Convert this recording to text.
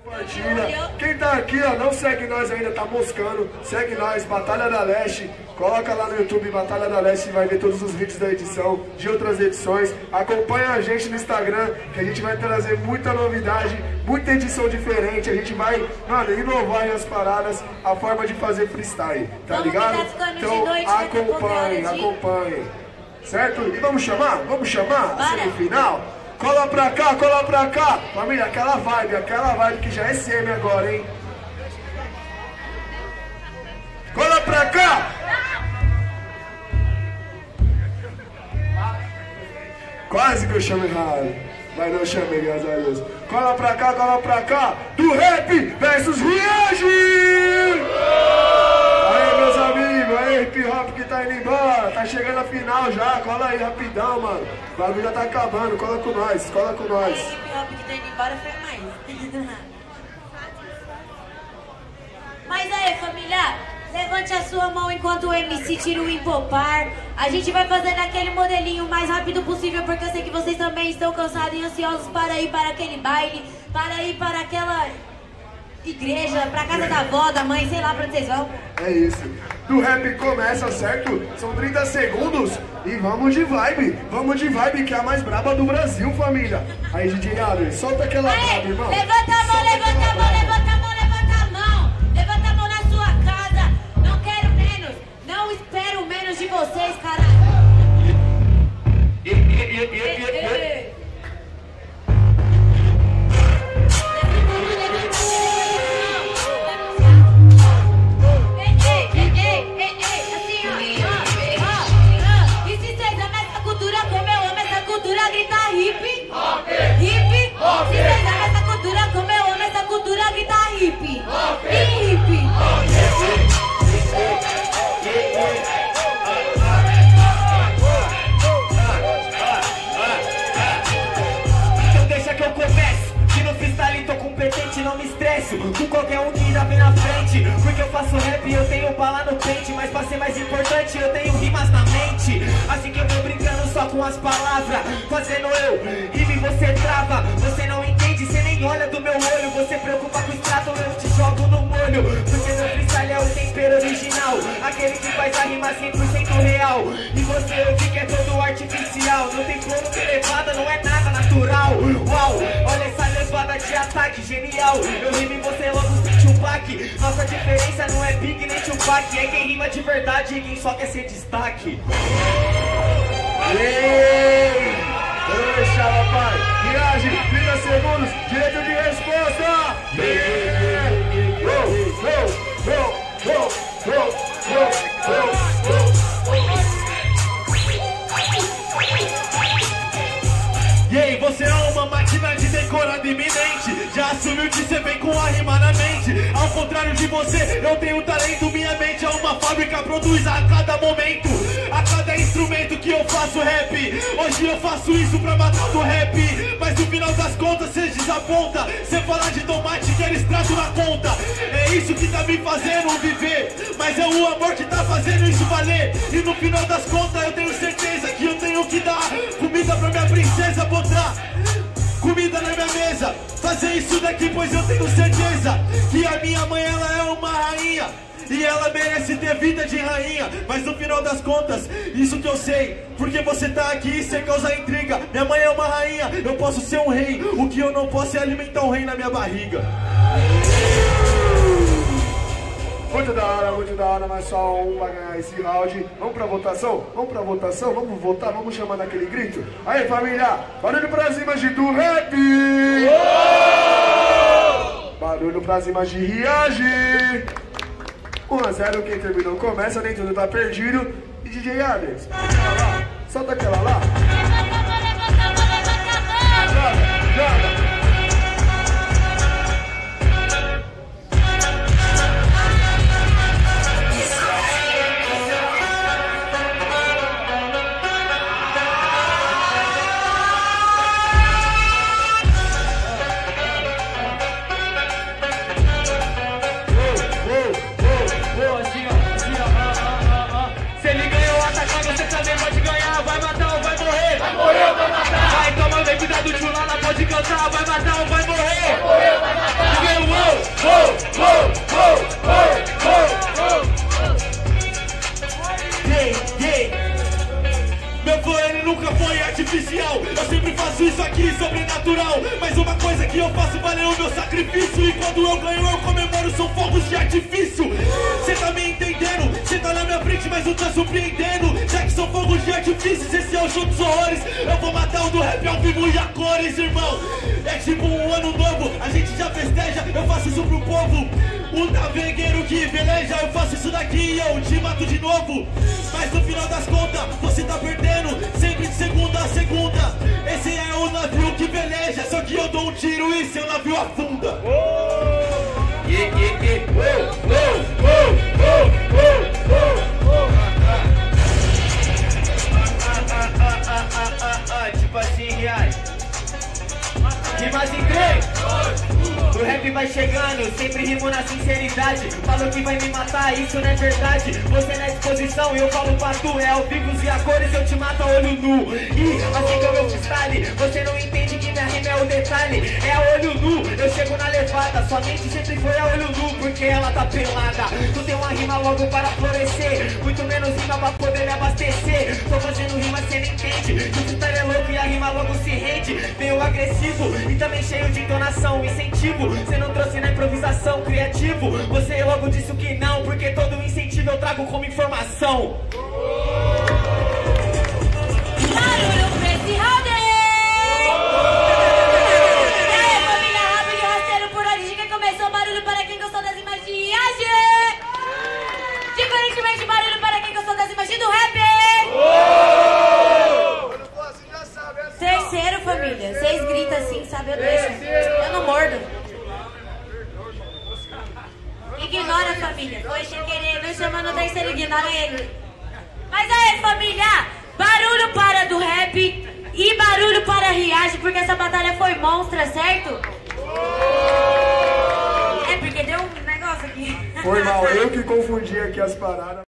Compartilha. Quem tá aqui, ó, não segue nós ainda, tá moscando. Segue nós, Batalha da Leste. Coloca lá no YouTube Batalha da Leste e vai ver todos os vídeos da edição, de outras edições. Acompanha a gente no Instagram, que a gente vai trazer muita novidade, muita edição diferente. A gente vai, mano, inovar aí as paradas, a forma de fazer freestyle, tá ligado? Então acompanhem. Certo? E vamos chamar a semifinal? Cola pra cá, família, aquela vibe que já é semi agora, hein? Cola pra cá! Quase que eu chamo errado, mas não chamei, graças a Deus. Cola pra cá, do rap versus Riage! Aí, meus amigos, aí, hip hop que tá indo embora, tá chegando a final já, cola aí rapidão, mano. O bagulho já tá acabando, cola com nós. Hip hop que tá indo embora foi mais. Mas aí, família, levante a sua mão enquanto o MC tira o empopar. A gente vai fazendo aquele modelinho o mais rápido possível, porque eu sei que vocês também estão cansados e ansiosos para ir para aquele baile, para ir para aquela igreja, pra casa da avó, da mãe, sei lá pra onde vocês vão. É isso. Do rap começa, certo? São 30 segundos e vamos de vibe, que é a mais braba do Brasil, família. Aí, DJ Adler, solta aquela braba, irmão. Levanta a mão, levanta a mão na sua casa. Não quero menos, não espero menos de vocês, caralho. Não me estresso com qualquer um que já vem na frente, porque eu faço rap e eu tenho bala no pente. Mas pra ser mais importante eu tenho rimas na mente. Assim que eu vou brincando só com as palavras, fazendo eu rime e você trava. Você não entende, você nem olha do meu olho. Você preocupa com o extrato, eu te jogo no molho. Porque meu freestyle é o tempero original, aquele que faz a rima 100% real. E você eu vi que é todo artificial. Não tem flow, não tem levada, não é nada natural. Uau, olha essa levada de ataque genial. Eu rimo e você logo sente um baque. Nossa diferença não é Big nem Tupac, é quem rima de verdade e quem só quer ser destaque. Ei! Vou deixar, papai. Riage, 30 segundos, direito de resposta. E aí, você é uma máquina de decorado iminente. Já assumiu que você vem com a rima na mente. Ao contrário de você, eu tenho talento. Minha mente é uma fábrica, produz a cada momento, a cada instrumento que eu faço rap. Hoje eu faço isso pra matar do rap, mas no final das contas cê desaponta. Cê fala de tomate, quer extrato na conta. É isso que tá me fazendo viver, mas é o amor que tá fazendo isso valer. E no final das contas eu tenho certeza que eu tenho que dar comida pra minha princesa, botar comida na minha mesa, fazer isso daqui, pois eu tenho certeza que a minha mãe, ela é uma rainha e ela merece ter vida de rainha. Mas no final das contas, isso que eu sei, porque você tá aqui e você causa intriga. Minha mãe é uma rainha, eu posso ser um rei, o que eu não posso é alimentar um rei na minha barriga. Muito da hora, mas só um vai ganhar esse round. Vamos pra votação? Vamos votar, vamos chamar naquele grito. Aí, família, barulho pras imagens do rap! Barulho pras imagens de Riage! 1-0, quem terminou começa, nem tudo tá perdido. E DJ Adler, solta aquela lá. Joga. Cuidado, Tchulala pode cantar, vai matar ou vai morrer. Vai morrer, vai matar. sacrifício. E quando eu ganho eu comemoro, são fogos de artifício. Cê tá me entendendo? Cê tá na minha frente, mas não tá surpreendendo. Já que são fogos de artifícios, esse é o show dos horrores. Eu vou matar o do rap ao vivo e a cores, irmão. É tipo um ano novo, a gente já festeja. Eu faço isso pro povo. O navegueiro que veleja, eu faço isso daqui e eu te mato de novo. Mas no final das contas, você tá perdendo, sempre de segunda a segunda. Esse é o navio que veleja, só que eu dou um tiro e seu navio afunda. Tipo assim, reais. Rimas em 3. O rap vai chegando, sempre rimo na sinceridade. Falou que vai me matar, isso não é verdade. Você na exposição e eu falo pra tu. É ao vivo e a cores, eu te mato a olho nu. E assim que eu meu freestyle, você não entende que minha rima é o detalhe. É a olho nu, eu chego na levada. Sua mente sempre foi a olho nu, porque ela tá pelada. Tu tem uma rima logo para florescer, muito menos rima pra poder me abastecer. Tô fazendo rima, cê não entende. O freestyle é louco e a rima logo se rende. Veio agressivo e também cheio de entonação, incentivo. Cê não trouxe na improvisação, criativo. Você logo disse o que não, porque todo incentivo eu trago como informação. Barulho pra esse round! E aí, família, rápido e rasteiro por onde que começou. Barulho para quem gostou das imagens de viagem. Diferentemente, barulho para quem gostou das imagens do rap. Terceiro, família. Vocês gritam assim, sabe? Eu deixo. Eu não mordo. Ignora, família. Foi sem querer, não chamando o terceiro, ignora ele. Mas aí, família, barulho para do rap e barulho para a Riage, porque essa batalha foi monstra, certo? É porque deu um negócio aqui. Foi mal, eu que confundi aqui as paradas.